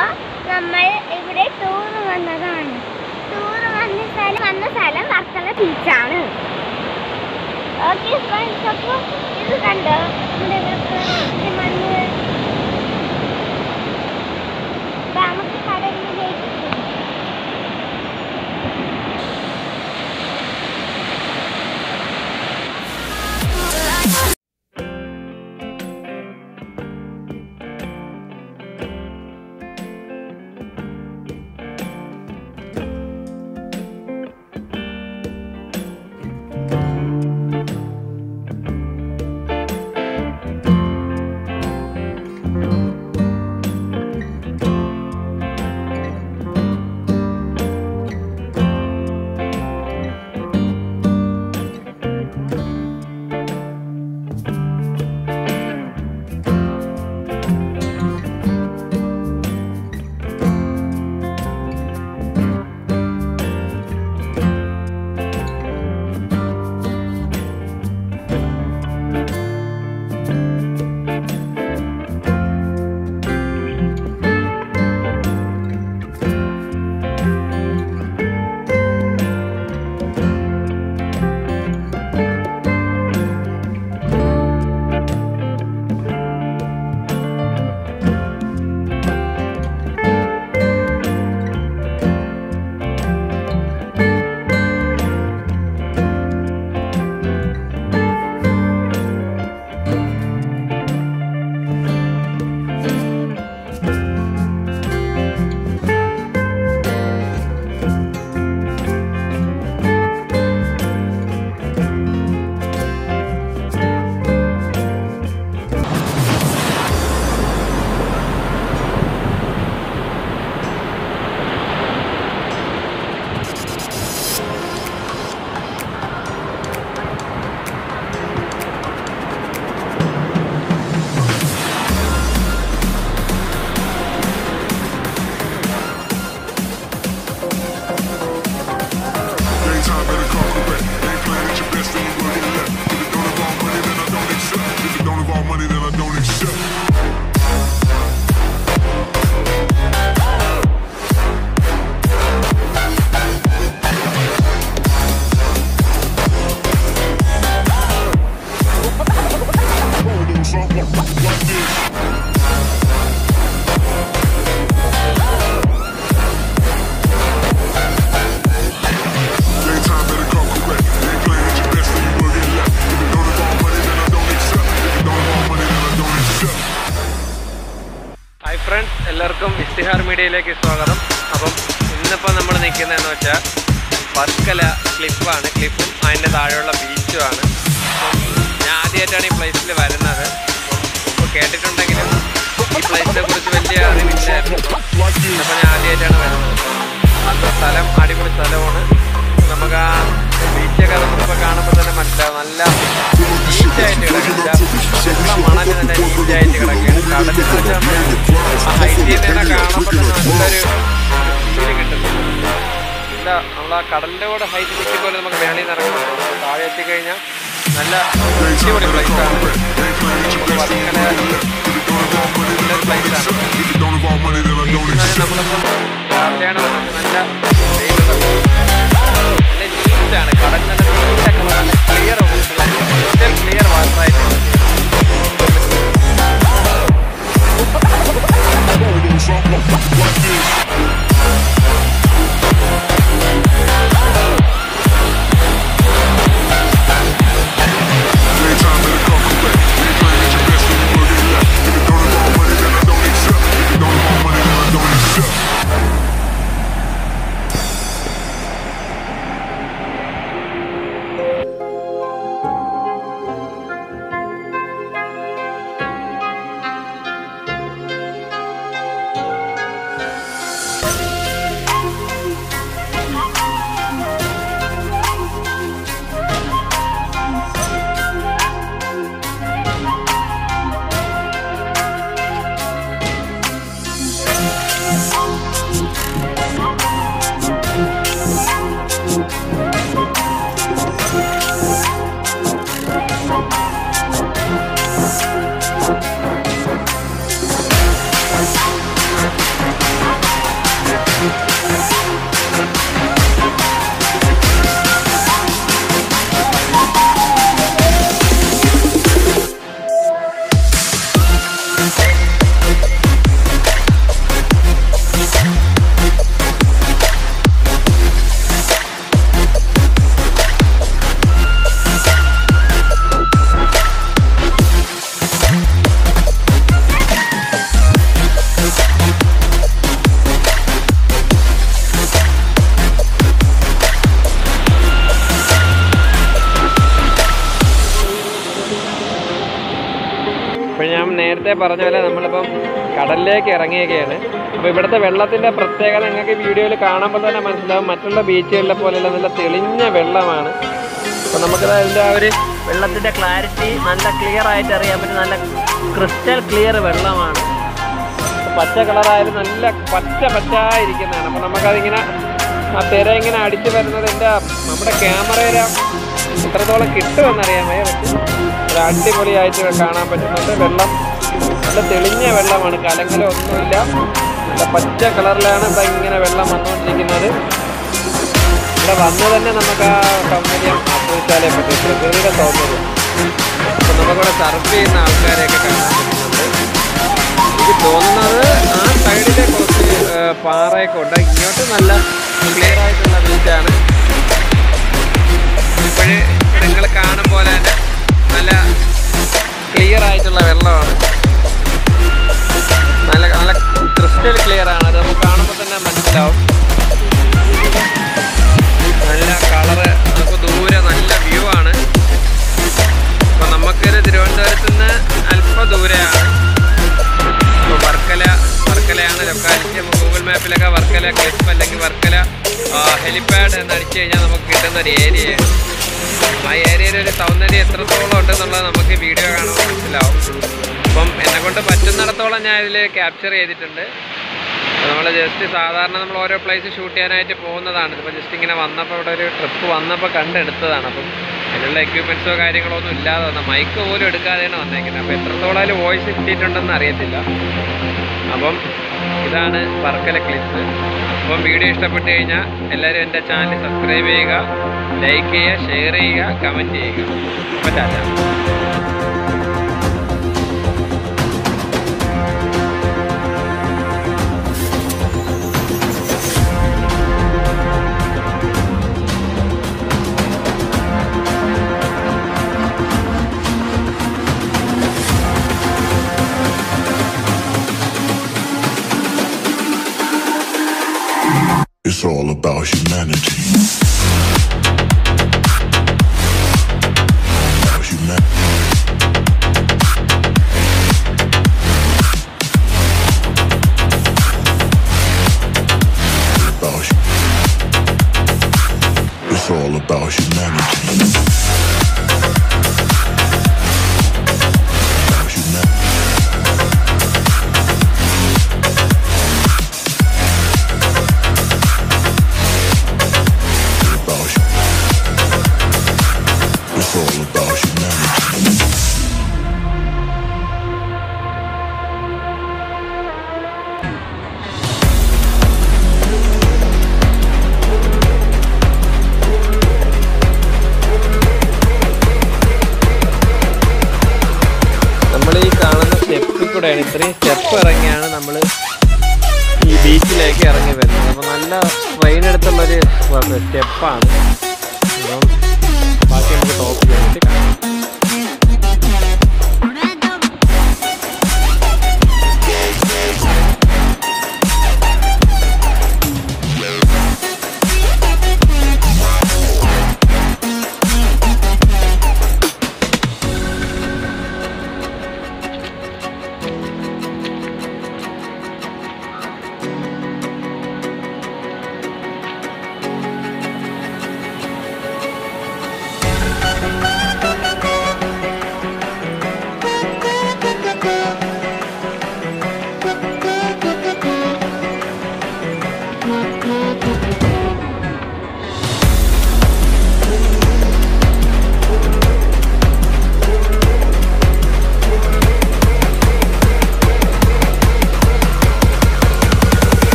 നമ്മൾ ഇവിടെ ടൂർ വന്നതാണ്. ടൂർ വന്ന സ്ഥലം വർക്കല ബീച്ചാണ്. ഓക്കെ ഫ്രണ്ട്സ്, അപ്പോൾ ഇത് കണ്ടോ മണ്ണ്. നമുക്ക് കടലിലേക്ക് മീഡിയയിലേക്ക് സ്വാഗതം. അപ്പം ഇന്നിപ്പോൾ നമ്മൾ നിൽക്കുന്നതെന്ന് വെച്ചാൽ വർക്കല ക്ലിഫാണ്. ക്ലിഫും അതിൻ്റെ താഴെയുള്ള ബീച്ചുമാണ്. ഞാൻ ആദ്യമായിട്ടാണ് ഈ പ്ലേസിൽ വരുന്നത്. ഇപ്പോൾ കേട്ടിട്ടുണ്ടെങ്കിലും ഈ പ്ലേസിനെ കുറിച്ച് വലിയ അറിവില്ലായിരുന്നു. അപ്പോൾ ഞാൻ ആദ്യമായിട്ടാണ് വരുന്നത്. നല്ല സ്ഥലം, അടിപൊളി സ്ഥലമാണ്. നമുക്ക് ആ ബീച്ചൊക്കെ നമുക്കിപ്പോൾ കാണുമ്പോൾ തന്നെ മനസ്സിലാവും. നല്ല നീറ്റായിട്ട് കിടക്കില്ല, മണല് നല്ല നീറ്റായിട്ട് കിടക്കുകയാണ്. കടലിൽ വെച്ചാൽ നമ്മൾ ആ ഹൈറ്റിൽ തന്നെ കാണുമ്പോൾ തന്നെ നല്ലൊരു ഫീല് കിട്ടുന്നുണ്ട്. ഇല്ല, നമ്മൾ ആ കടലിൻ്റെ കൂടെ ഹൈറ്റ് കിട്ടിപ്പോലെ നമുക്ക് മേളിൽ നിന്ന് ഇറങ്ങുന്നുണ്ട്. താഴെ എത്തിക്കഴിഞ്ഞാൽ നല്ല അടിപൊളി പ്ലേസാണ്. വർക്കല നല്ലൊരു പ്ലേസാണ്. നമ്മളിപ്പം രാവിലെയാണ് വന്നത്. നല്ല വെയിലുള്ള നല്ല നീറ്റാണ്. കടൽ നല്ല നീറ്റൊക്കെ നല്ല ക്ലിയർ ക്ലിയർ വാട്ടറായിട്ട് അപ്പോൾ ഞാൻ നേരത്തെ പറഞ്ഞ പോലെ നമ്മളിപ്പം കടലിലേക്ക് ഇറങ്ങിയൊക്കെയാണ്. അപ്പോൾ ഇവിടുത്തെ വെള്ളത്തിൻ്റെ പ്രത്യേകത നിങ്ങൾക്ക് വീഡിയോയിൽ കാണുമ്പോൾ തന്നെ മനസ്സിലാവും. മറ്റുള്ള ബീച്ചുകളിലെ പോലെയുള്ള നല്ല തെളിഞ്ഞ വെള്ളമാണ്. അപ്പോൾ നമുക്കത് അതിൻ്റെ ആ ഒരു വെള്ളത്തിൻ്റെ ക്ലാരിറ്റി നല്ല ക്ലിയർ ആയിട്ട് അറിയാൻ പറ്റും. നല്ല ക്രിസ്റ്റൽ ക്ലിയർ വെള്ളമാണ്. പച്ച കളറായാലും നല്ല പച്ചായിരിക്കുന്നതാണ്. അപ്പോൾ നമുക്കതിങ്ങനെ ആ തിര ഇങ്ങനെ അടിച്ചു വരുന്നത് നമ്മുടെ ക്യാമറയിൽ എത്രത്തോളം കിട്ടുമെന്നറിയാൻ വയ്യ. പക്ഷേ ഒരു അടിപൊളിയായിട്ട് കാണാൻ പറ്റുന്നുണ്ട്. വെള്ളം നല്ല തെളിഞ്ഞ വെള്ളമാണ്, കലങ്ങലോ ഒന്നുമില്ല. നല്ല പച്ച കളറിലാണ് ഇങ്ങനെ വെള്ളം വന്നുകൊണ്ടിരിക്കുന്നത്. ഇവിടെ വന്ന് തന്നെ നമുക്ക് ആ സൗന്ദര്യം ആസ്വദിച്ചാലേ പറ്റും, പ്രകൃതിയുടെ സൗന്ദര്യം. അപ്പോൾ നമുക്കിവിടെ സർഫ് ചെയ്യുന്ന ആൾക്കാരെയൊക്കെ കാണാൻ പറ്റുന്നുണ്ട്. എനിക്ക് തോന്നുന്നത് ആ സൈഡിലെ കുറച്ച് പാറയൊക്കെ ഉണ്ട്. ഇങ്ങോട്ട് നല്ല ക്ലിയർ ആയിട്ടുള്ള ബീച്ചാണ്. ഇപ്പോഴേ നിങ്ങൾ കാണും പോലെ തന്നെ നല്ല ക്ലിയർ ആയിട്ടുള്ള വെള്ളമാണ്. നല്ല നല്ല ക്രിസ്റ്റൽ ക്ലിയർ ആണ്. അത് നമുക്ക് കാണുമ്പോൾ തന്നെ മനസ്സിലാവും. നല്ല കളറ്, നമുക്ക് ദൂരെ നല്ല വ്യൂ ആണ്. അപ്പോൾ നമുക്കൊരു തിരുവനന്തപുരത്ത് നിന്ന് അല്പം ദൂരെയാണ്. അപ്പോൾ വർക്കലയാണ് ലൊക്കാലിറ്റി. നമുക്ക് ഗൂഗിൾ മാപ്പിലൊക്കെ വർക്കല ക്ലിഫ് അല്ലെങ്കിൽ വർക്കല ഹെലിപാഡ് എന്ന് അടിച്ചു കഴിഞ്ഞാൽ നമുക്ക് കിട്ടുന്ന ഒരു ഏരിയയാണ്. ആ ഏരിയയിൽ ഒരു സൗന്ദര്യം എത്രത്തോളം ഉണ്ടെന്നുള്ളത് നമുക്ക് വീഡിയോ കാണുമ്പോൾ മനസ്സിലാവും. അപ്പം എന്നെക്കൊണ്ട് പറ്റുന്നിടത്തോളം ഞാൻ ഇതിൽ ക്യാപ്ചർ ചെയ്തിട്ടുണ്ട്. നമ്മൾ ജസ്റ്റ് സാധാരണ നമ്മൾ ഓരോ പ്ലേസ് ഷൂട്ട് ചെയ്യാനായിട്ട് പോകുന്നതാണ്. ഇതിപ്പോൾ ജസ്റ്റ് ഇങ്ങനെ വന്നപ്പോൾ ഇവിടെ ഒരു ട്രിപ്പ് വന്നപ്പോൾ കണ്ടെടുത്തതാണ്. അപ്പം അതിനുള്ള എക്യുപ്മെൻറ്റ്സോ കാര്യങ്ങളോ ഒന്നും ഇല്ലാതെ വന്നാൽ മൈക്ക് പോലും എടുക്കാതെയാണ് വന്നേക്കുന്നത്. അപ്പോൾ എത്രത്തോളം അതിൽ വോയിസ് കിട്ടിയിട്ടുണ്ടെന്ന് അറിയത്തില്ല. അപ്പം ഇതാണ് വർക്കല ക്ലിഫ്. അപ്പം വീഡിയോ ഇഷ്ടപ്പെട്ട് കഴിഞ്ഞാൽ എല്ലാവരും എൻ്റെ ചാനൽ സബ്സ്ക്രൈബ് ചെയ്യുക, ലൈക്ക് ചെയ്യുക, ഷെയർ ചെയ്യുക, കമൻറ്റ് ചെയ്യുക. അപ്പോൾ tata. It's all about humanity. About humanity. It's all about humanity. ഇത്രയും സ്റ്റെപ്പ് ഇറങ്ങിയാണ് നമ്മൾ ഈ ബീച്ചിലേക്ക് ഇറങ്ങി വരുന്നത്. അപ്പോൾ നല്ല ട്രെയിൻ എടുത്തുള്ളൊരു സ്റ്റെപ്പാണ്. അപ്പം ബാക്കി നമുക്ക് ടോപ്പ് ചെയ്തിട്ട് കാണാം.